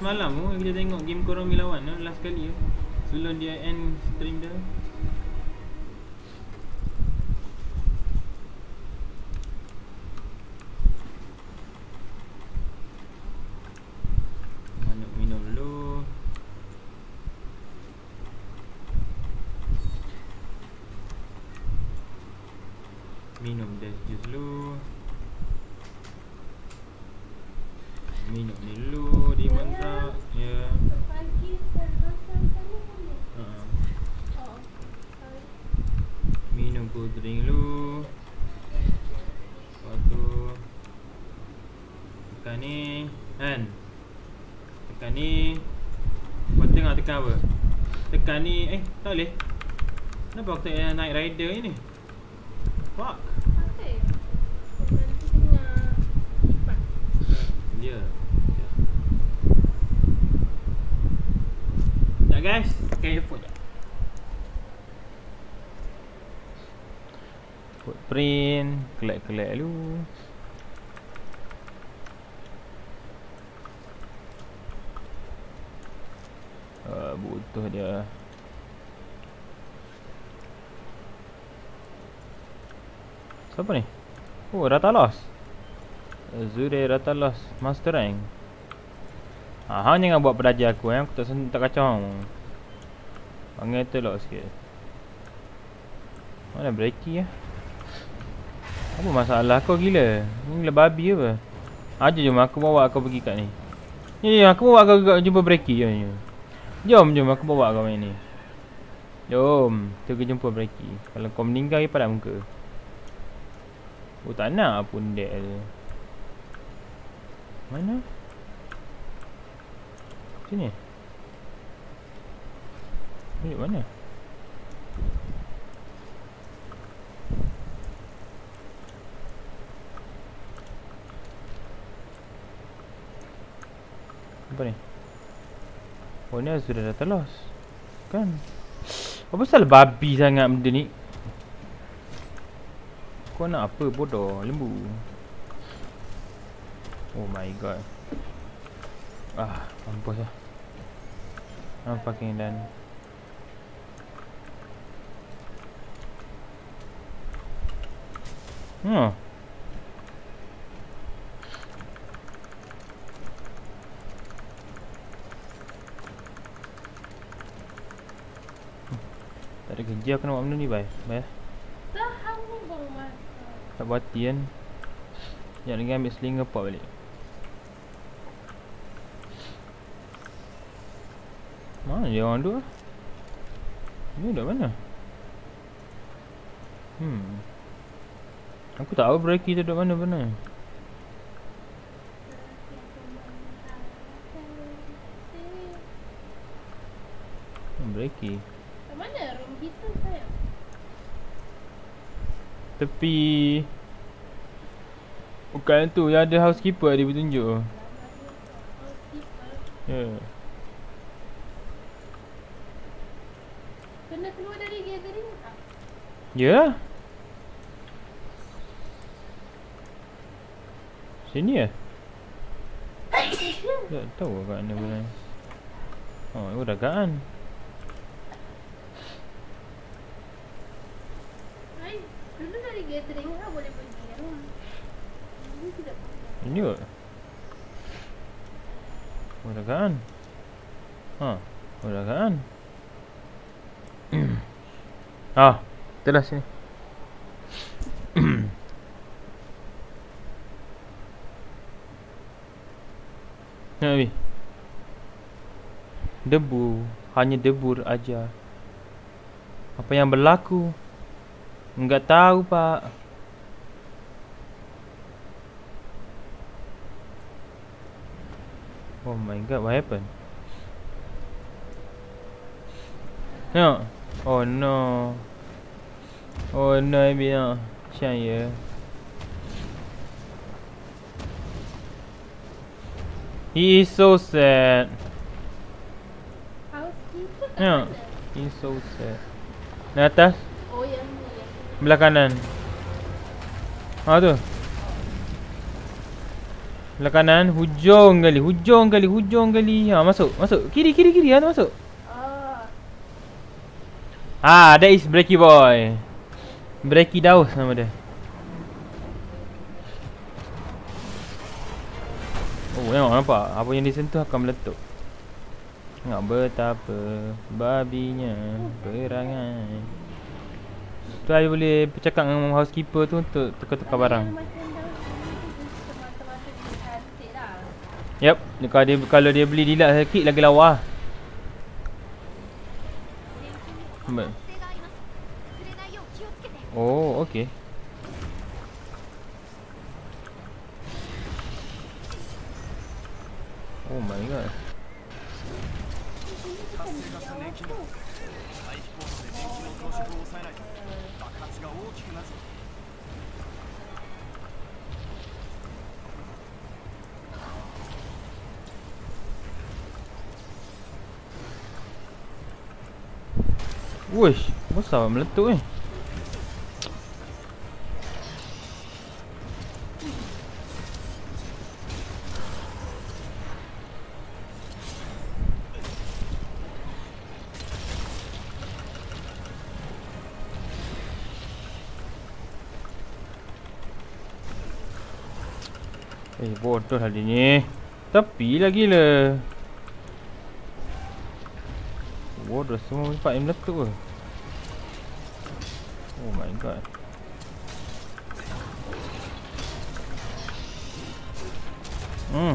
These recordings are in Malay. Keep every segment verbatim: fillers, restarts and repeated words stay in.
semalam tu kita tengok game korang lawan tu last kali tu. Sebelum dia end stream dia. Mana minum dulu. Minum des jus dulu. Minum ni dulu di mantra. Ya. Pagi terhasil tadi kan? Ha. Oh. Minum cool drink dulu. Lepas tu tekan ni kan. Tekan ni. Kau tengok tekan apa? Tekan ni. Eh tak boleh. Kenapa aku tak payah naik rider ni? Fuck. Okay. Nanti tengah lipat. Ya. Sekejap guys, pakai earphone je. Footprint, collect-collect dulu. Uh, butuh dia. Siapa ni? Oh, Ratalos. Zure Ratalos Master Rank. Ha, hang jangan buat peraja aku eh. Aku tak tak kacau. Panggil telok sikit. Mana breaky eh? Apa masalah kau gila? Ni gila babi apa? Ha, jom aku bawa kau pergi kat ni. Ni aku bawa kau jumpa breaky jom. Jom jom aku bawa kau main ni. Jom, kita pergi jumpa breaky. Kalau kau meninggal pada muka. Oh tak nak pun dek tu. Mana? Sini. Ni mana? Apa ni? Oh ni sudah dah telos. Kan? Apa pasal babi sangat benda ni? Kau nak apa bodoh? Lembu. Oh my god. Ah, mampus lah. I'm fucking done. Hmm. Tak ada kerja aku nak buat benda ni, bye. Bye. Tahan ni bang mas. Tak berhati kan. Sekejap lagi ambil slinger pop balik. Mana dia orang tu? Ni duduk mana? Hmm. Aku tak tahu Brachy tu duduk mana benar. Hmm, Brachy. Kat mana room kita sayang? Tepi. Bukan tu, yang ada housekeeper dia bertunjuk. Ya. Yeah. Kena keluar dari gathering tak? Ya. Yeah. Sini ya? Tak tahu kat mana benar. Oh, itu dah kan. Hai, dulu dari gathering tak boleh pergi kan? Ini tidak boleh. Ini ke? Oh, dah kan? Ha, oh, dah kan? Ah, itulah sini. Nabi. Debu, hanya debu aja. Apa yang berlaku? Enggak tahu, Pak. Oh my god, what happened? No. Oh no. Oh no, Abi. Macam ya. He is so sad. Housekeeper kat Ya. mana? He is so sad. Di atas, Oh yang ni yang belah kanan. Ha tu. Belah kanan, hujung kali, hujung kali, hujung kali. Ha, masuk, masuk. Kiri, kiri, kiri. Ha, masuk. Ah. Ah, that is Breaky boy. Brachydios nama dia. Oh, tengok nampak. Apa yang disentuh akan meletup. Tengok betapa babinya perangai. Tu I boleh bercakap dengan housekeeper tu untuk tukar-tukar barang. Yep, kalau dia kalau dia beli dilat sikit lagi lawa. Oh, okey. Oh my god. Wush, besar meletup ni. Eh, bodoh lah dia ni. Tapi lagi lah. Bodoh, semua empat yang meletup ke? Oh my god. Hmm.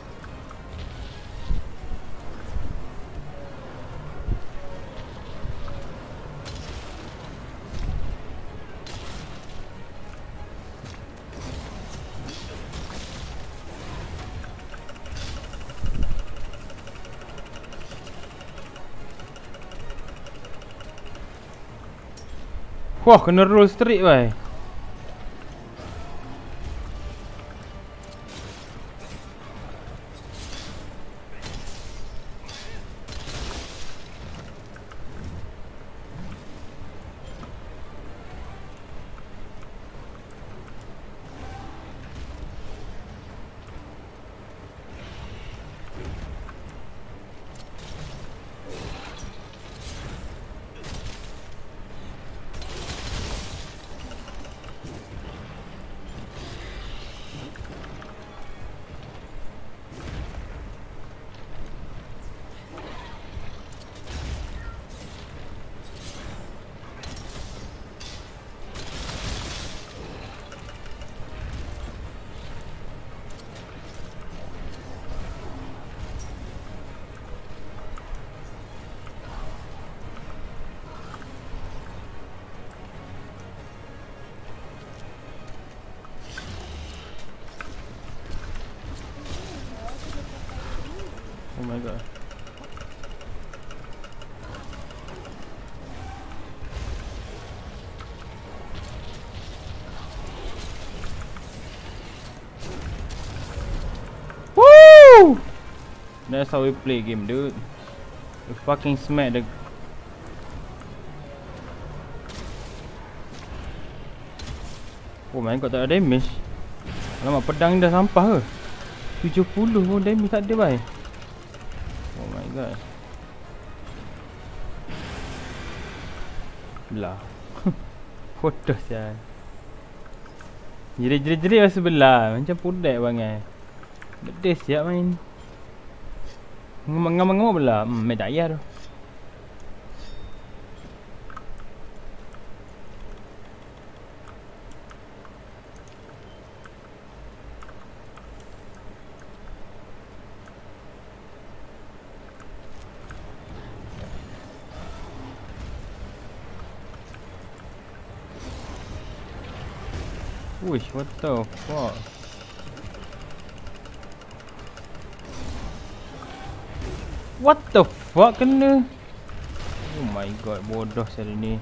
Wah, kena roll straight bhai. Oh my god. Woo! That's how we play game, dude. We fucking smack the. Oh my god, tak ada damage. Alamak, pedang dah sampah ke? tujuh puluh pun damage tak ada, bhai. Oh my god. Belah. Bodoh sial. Jerit-jerit-jerit masa belah. Macam pudak bangai. Bedes siap main. Ngamuk-ngamuk belah. Hmm, main tak payah tu. Wish, what the fuck? What the fuck kena? Oh my god, bodoh saya ni.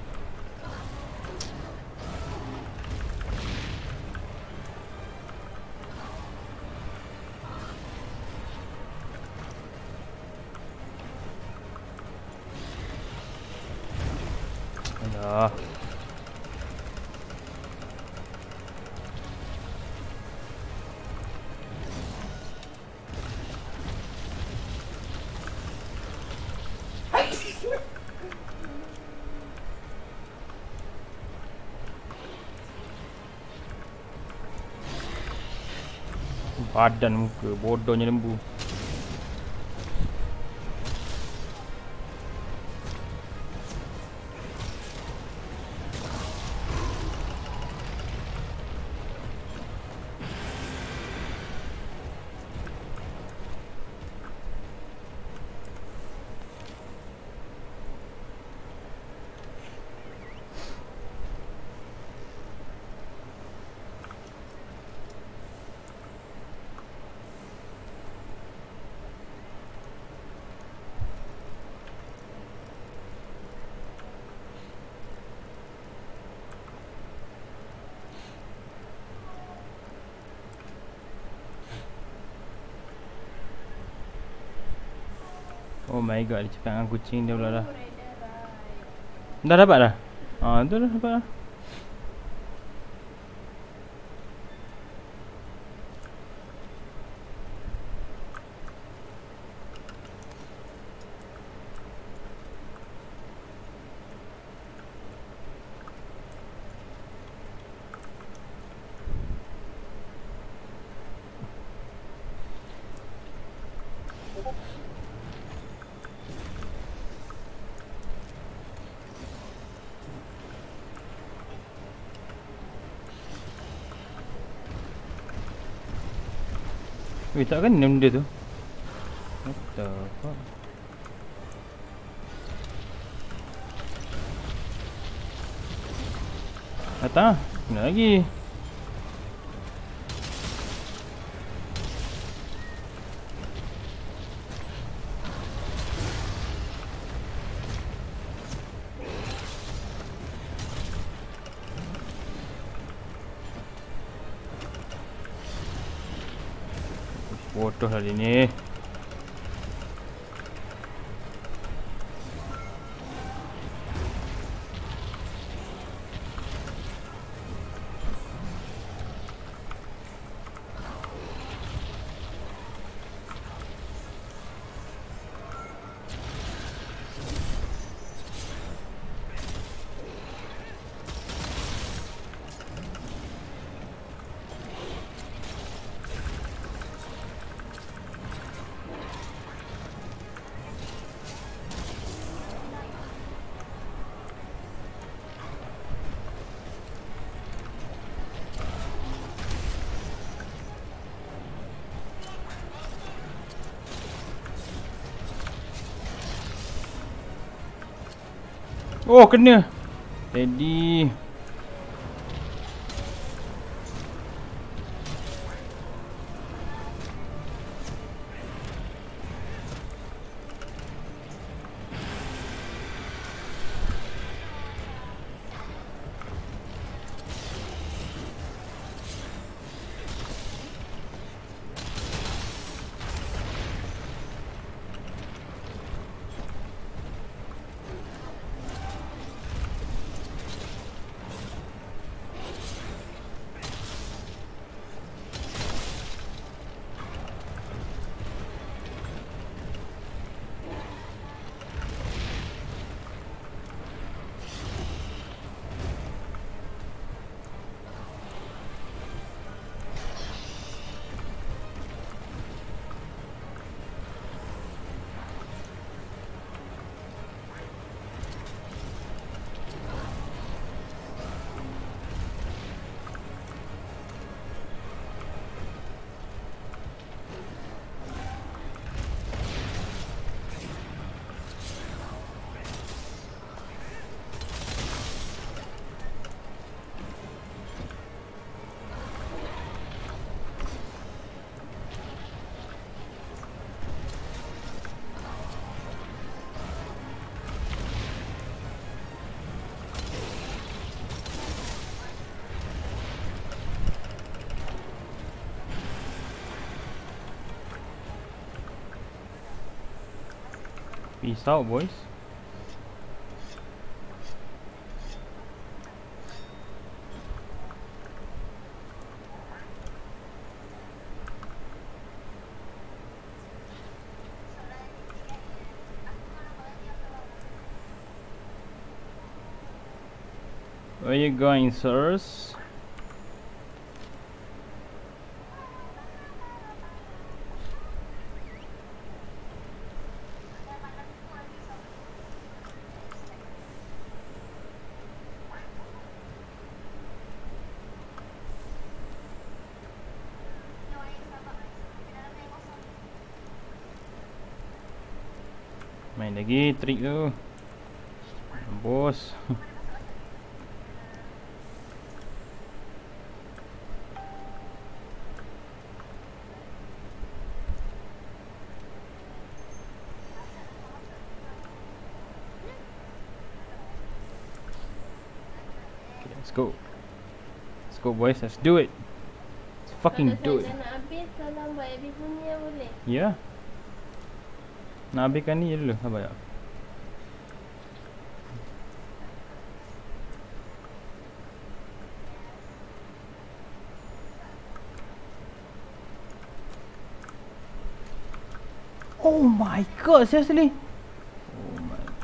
Alah. Padan muka, bodohnya lembu. Oh my god, dia cakap dengan kucing dia pula dah. Dah dapat dah? Haa, tu dah dapat dah. Weh, tak kan benda tu? What the fuck? Datang lah. Kena lagi. Bodoh hari ni. Oh, kena. Tadi. Peace out, boys. Where you going, sirs? Main lagi trik tu. Bos. Okay, let's go. Let's go boys, let's do it. Let's fucking do Kalau it. saya dah nak habis, kalau buat habis punya boleh. Ya. Yeah. Nak habiskan ni je dulu, sabar ya. Oh my god, seriously? Oh my god.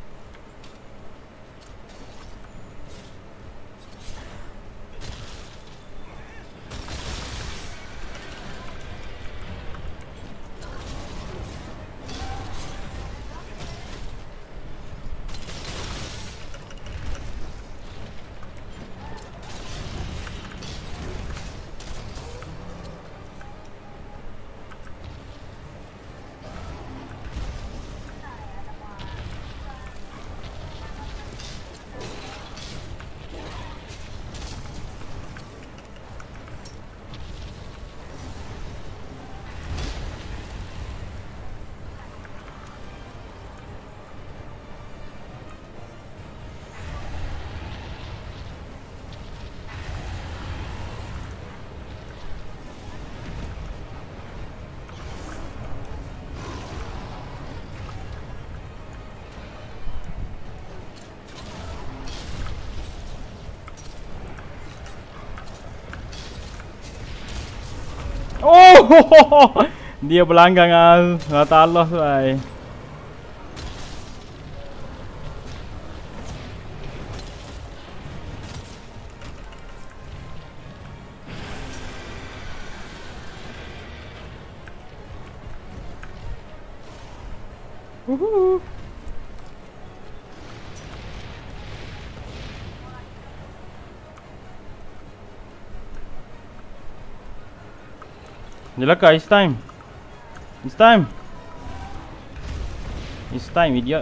Oh, dia berlanggang ah, rata Allah tu ai. Uhu. Jelaka, it's time. It's time. It's time, idiot.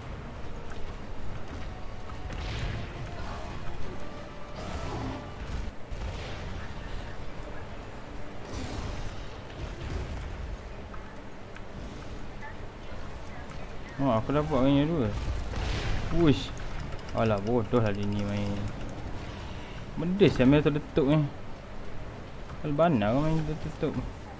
Oh, aku dah buat mainnya dua. Wush. Alah, bodoh lah dia ni main. Benda siapa main terletup ni. Albana kau main terletup.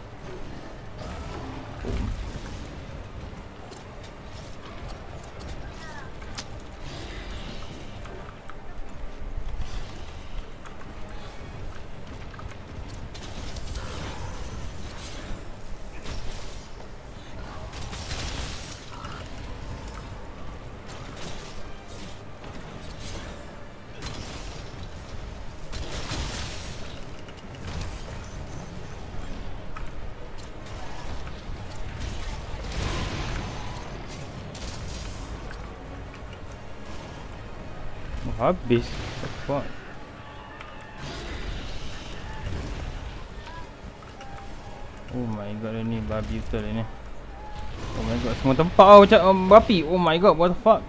Habis. What the fuck? Oh my god, ni babi betul ni. Oh my god, semua tempat oh, macam um, babi. Oh my god, what the fuck?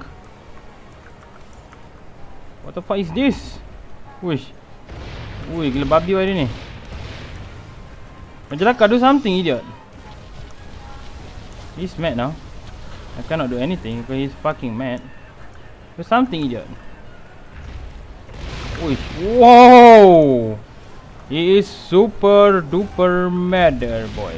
What the fuck is this? Wish. Ui, gila babi hari ni. Macam lah, do something, idiot. He's mad now. I cannot do anything because he's fucking mad. Do something, idiot. Ui, wow! He is super duper mad there, boy.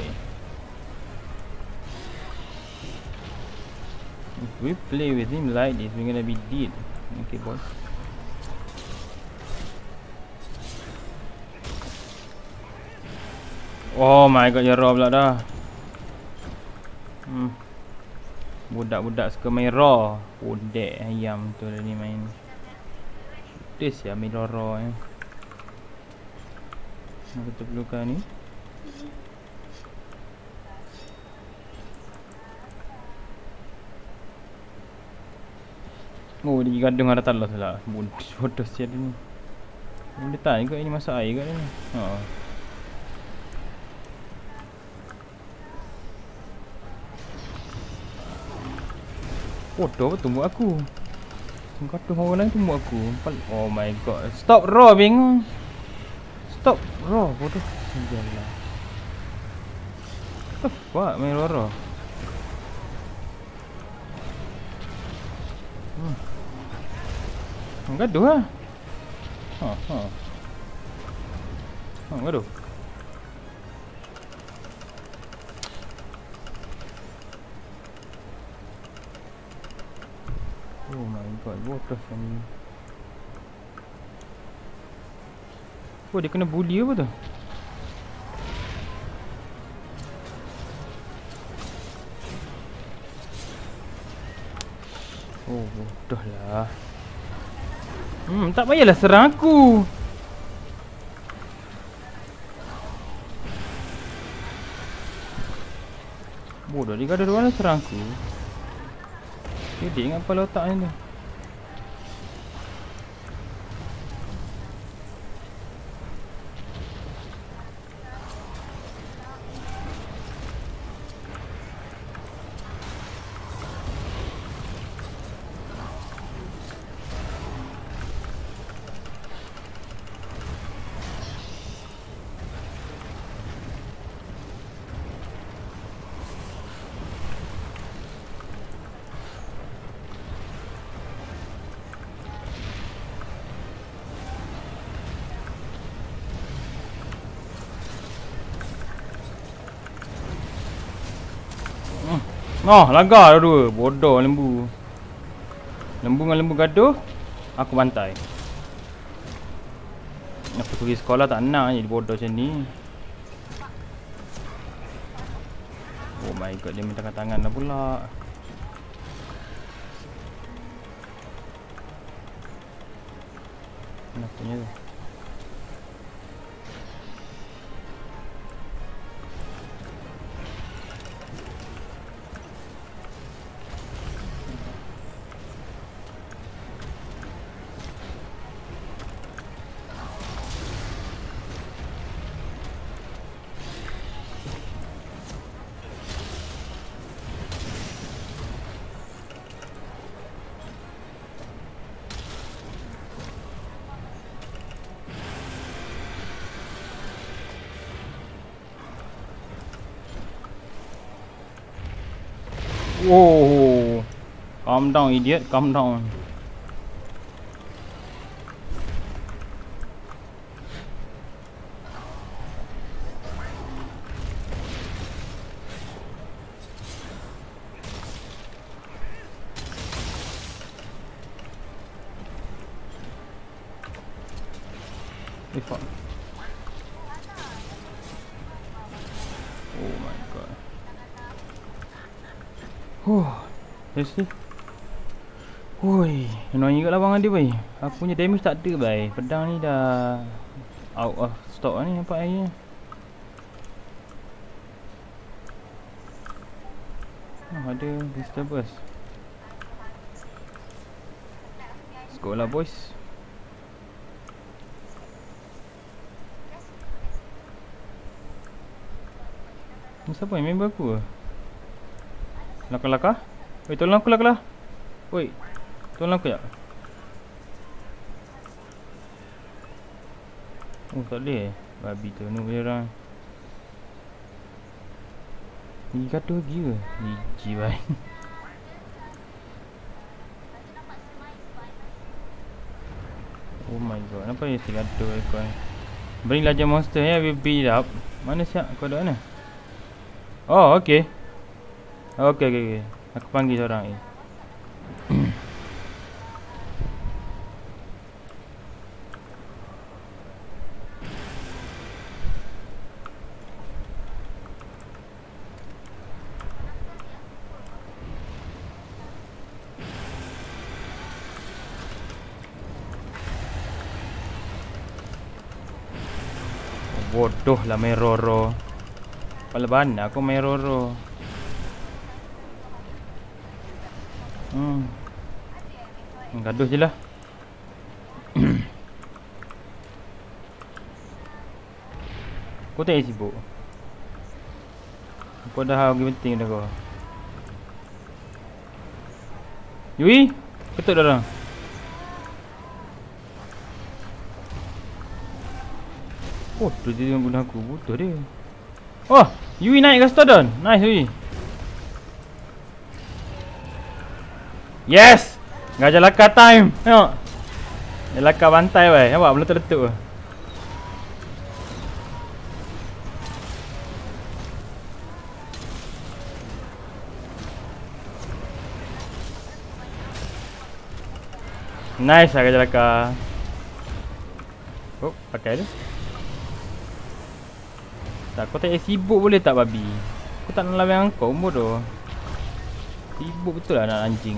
If we play with him like this, we're gonna be dead. Okay, boy. Oh my god, ya raw pula dah. Hmm. Budak-budak suka main raw. Podek ayam tu ni main. This ya, main raw eh. Nak kita perlukan ni. Oh, dia gadung ada talas lah. Bodoh siapa ni. Boleh tak ni kot ini masak air kat ni. Ha. Bodoh betul buat aku. Kata orang lain tumbuk aku. Oh my god. Stop raw bingung. Stop raw bodoh. Janganlah. What the fuck main raw raw. Hmm. Gaduh lah. Ha ha. Ha gaduh. Oh my god, bodoh ni. Oh dia kena bully apa tu? Oh bodoh lah. Hmm tak payahlah serang aku. Bodoh dia ada orang serang aku. Dia ingat kepala otak ni tu. Oh, lagar dua. Bodoh lembu. Lembu dengan lembu gaduh. Aku bantai. Aku pergi sekolah tak nak je bodoh macam ni. Oh my god, dia minta tangan lah pula. Kenapanya tu? Whoa, calm down idiot, calm down. Eh, fuck. Oh my god. Huh, seriously. Hui, annoying juga lawangan dia boy. Aku punya damage tak ada boy. Pedang ni dah out of stock ni nampak airnya. Oh, ada disturbance. Let's go lah boys. Ni siapa yang member aku? Laka-laka? Oi, tolong aku laka-laka. Oi, tolong aku ya. Oh, tak boleh. Babi tu, ni boleh orang. Ni kata lagi ke? Gigi baik. Oh my god, kenapa dia tergaduh ekor ni? Bring larger monster ya, we beat up. Mana siap? Kau ada mana? Oh, okay. Okay, okay, okay. Aku panggil seorang ni. Bodoh lah main Roro. Kepala bana aku main Roro. Hmm. Gaduh je lah. Kau tak payah sibuk. Kau dah lagi penting dah kau. Yui, ketuk dah orang. Oh, tu dia yang bunuh aku. Betul dia. Oh, Yui naik ke Stodon. Nice Yui. Yes! Gajah laka time. Tengok. Dia laka bantai weh. Nampak meletup-letup ke. Nice lah gajah laka. Oh, pakai dia. Tak, kau tak payah sibuk boleh tak babi? Aku tak nak lawan kau bodoh. Sibuk betul lah nak anjing.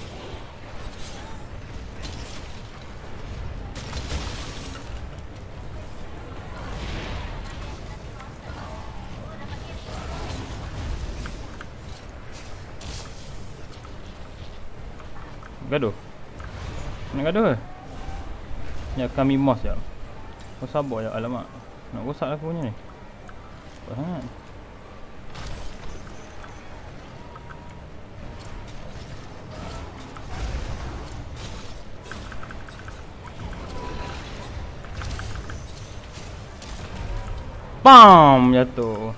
Gaduh. Nak gaduh ke? Ya kami mouse ya. Kau sabar ya, alamak. Nak rosak aku punya ni. Apa sangat? Bam! Jatuh.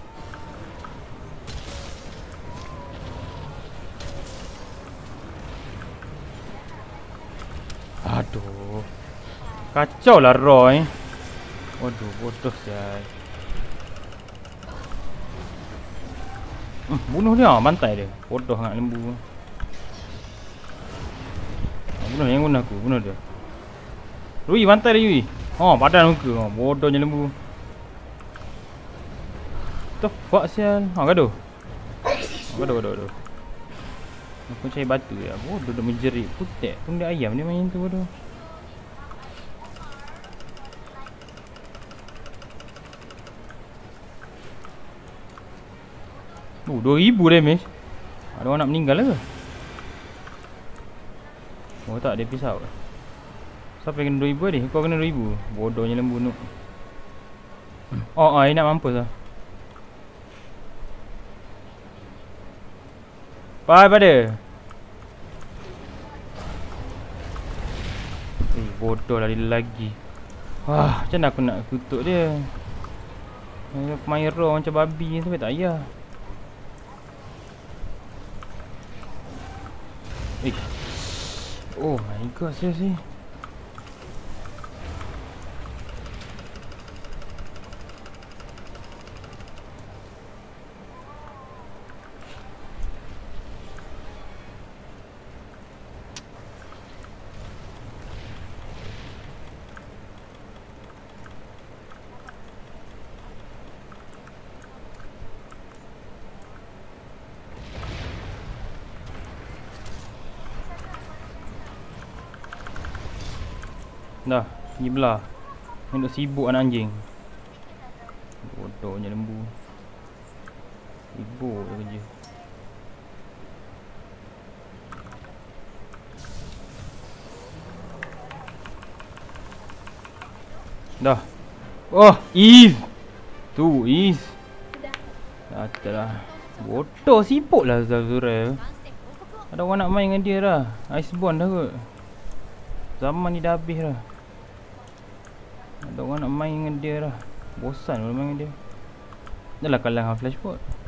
Aduh. Kacau lah Roy. Waduh, bodoh sial. Hmm, bunuh dia, bantai dia. Bodoh sangat lembu. Bunuh yang guna aku, bunuh dia. Rui, bantai dia Yui. Oh, padan muka. Oh, bodohnya lembu. The fuck sial. Ha, gaduh. Gaduh, gaduh, gaduh. Aku cari batu ya. Bodoh dah menjerit. Putek pun dia ayam dia main tu bodoh. Oh, dua ribu damage. Ada orang nak meninggal ke? Oh tak, dia pisau. Siapa yang kena dua ribu tadi? Kau kena dua ribu. Bodohnya lembu noob. Oh, oh, dia nak mampus lah. Bye pada. Eh, bodoh lah dia lagi. Wah, macam mana aku nak kutuk dia? Dia main raw macam babi tu, tak payah. Eh. Oh my god, seriously. Dah, pergi belah. Ni duk sibuk anak anjing. Bodohnya lembu. Sibuk je kerja. Dah. Oh, Eve. Tu, Eve. Dah tak lah. Bodoh, sibuk lah Zazurel. Ada orang nak main dengan dia dah. Iceborne dah kot. Zaman ni dah habis dah. Ada orang nak main dengan dia dah. Bosan kalau main dengan dia. Dah lah kalah dengan flashport.